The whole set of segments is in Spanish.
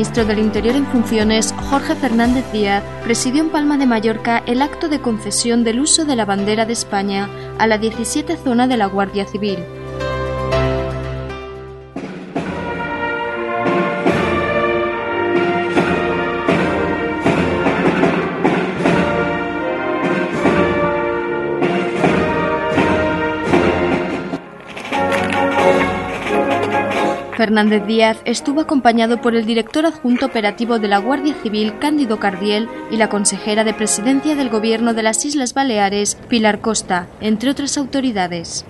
ministro del Interior en funciones, Jorge Fernández Díaz, presidió en Palma de Mallorca el acto de concesión del uso de la bandera de España a la 17 zona de la Guardia Civil. Fernández Díaz estuvo acompañado por el director adjunto operativo de la Guardia Civil, Cándido Cardiel, y la consejera de Presidencia del Gobierno de las Islas Baleares, Pilar Costa, entre otras autoridades.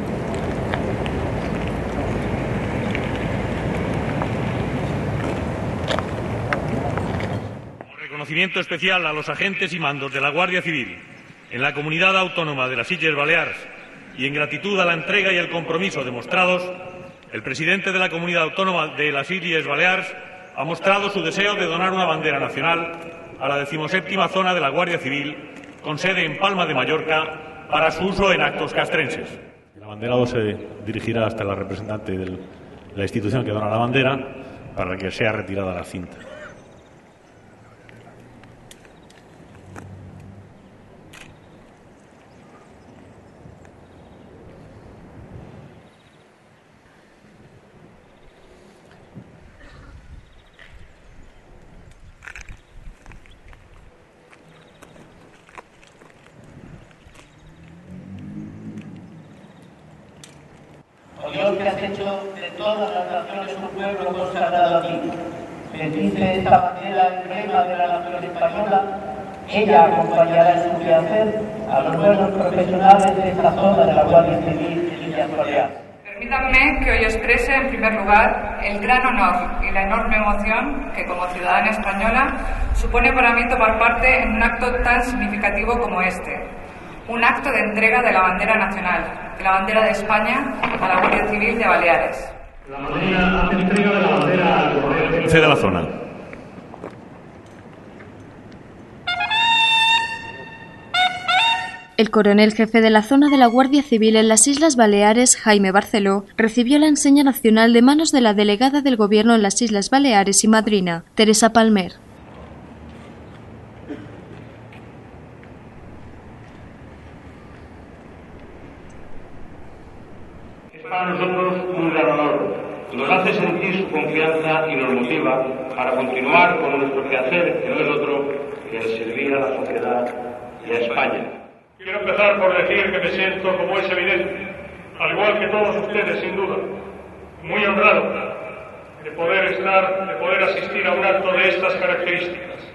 Un reconocimiento especial a los agentes y mandos de la Guardia Civil en la Comunidad Autónoma de las Illes Baleares y en gratitud a la entrega y el compromiso demostrados, el presidente de la Comunidad Autónoma de las Illes Baleares ha mostrado su deseo de donar una bandera nacional a la 17ª zona de la Guardia Civil, con sede en Palma de Mallorca, para su uso en actos castrenses. El abanderado se dirigirá hasta la representante de la institución que dona la bandera para que sea retirada la cinta. Dios, que has hecho de todas las naciones un pueblo consagrado a ti, bendice esta bandera emblema de la nación española. Ella acompañará en su quehacer a los buenos profesionales de esta zona de la Guardia Civil de Illes Baleares. Permítanme que hoy exprese, en primer lugar, el gran honor y la enorme emoción que, como ciudadana española, supone para mí tomar parte en un acto tan significativo como este. Un acto de entrega de la bandera nacional, de la bandera de España, a la Guardia Civil de Baleares. La bandera hace entrega de la bandera al coronel jefe de la zona. El coronel jefe de la zona de la Guardia Civil en las Islas Baleares, Jaime Barceló, recibió la enseña nacional de manos de la delegada del Gobierno en las Islas Baleares y madrina, Teresa Palmer. Para nosotros un gran honor. Nos hace sentir su confianza y nos motiva para continuar con nuestro quehacer, que no es otro que el servir a la sociedad y a España. Quiero empezar por decir que me siento, como es evidente, al igual que todos ustedes, sin duda, muy honrado de poder asistir a un acto de estas características.